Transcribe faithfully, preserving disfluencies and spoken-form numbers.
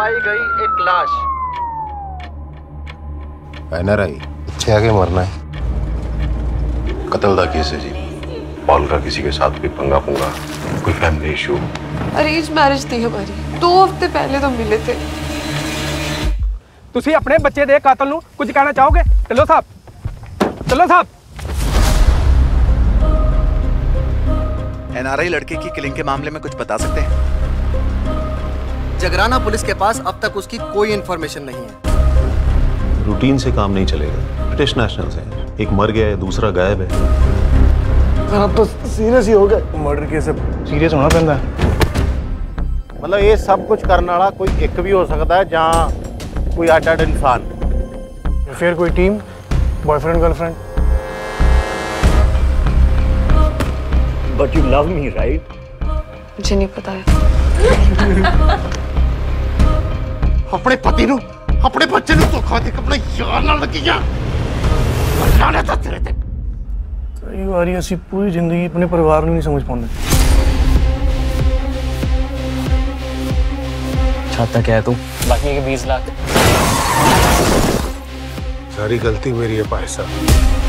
पाई गई एक लाश। एनआरआई इच्छे आगे मरना है। कत्ल का केस है जी। पॉल का किसी के साथ कोई पंगा पुंगा, कोई फैमिली इशू। अरेंज मैरिज थी हमारी, दो हफ्ते पहले तो मिले थे। तुसी अपने बच्चे दे कातल नू कुछ कहना चाहोगे? चलो साहब, चलो साहब। एनआरआई लड़के की किलिंग के मामले में कुछ बता सकते हैं? जगराना पुलिस के पास अब तक उसकी कोई इंफॉर्मेशन नहीं है। रूटीन से काम नहीं चलेगा। ब्रिटिश नेशनल्स हैं, एक मर गया है, दूसरा गायब है। आप तो सीरियस ही हो गए। मर्डर केस है, सीरियस होना पैंदा है। मतलब ये सब कुछ करने वाला कोई एक भी हो सकता है, जहाँ कोई अड अड इंसान। फिर कोई team, boyfriend girlfriend. But you love me right? मुझे नहीं पता है। अपने पति नु, अपने बच्चे नु धोखा दे, अपने यार नाल लगी जा। मरना था तेरे ते। कई बारी असी पूरी जिंदगी अपने परिवार ਨੂੰ नहीं समझ पाते। छाता क्या है तू? बाकी के बीस लाख। सारी गलती मेरी है भाई साहब।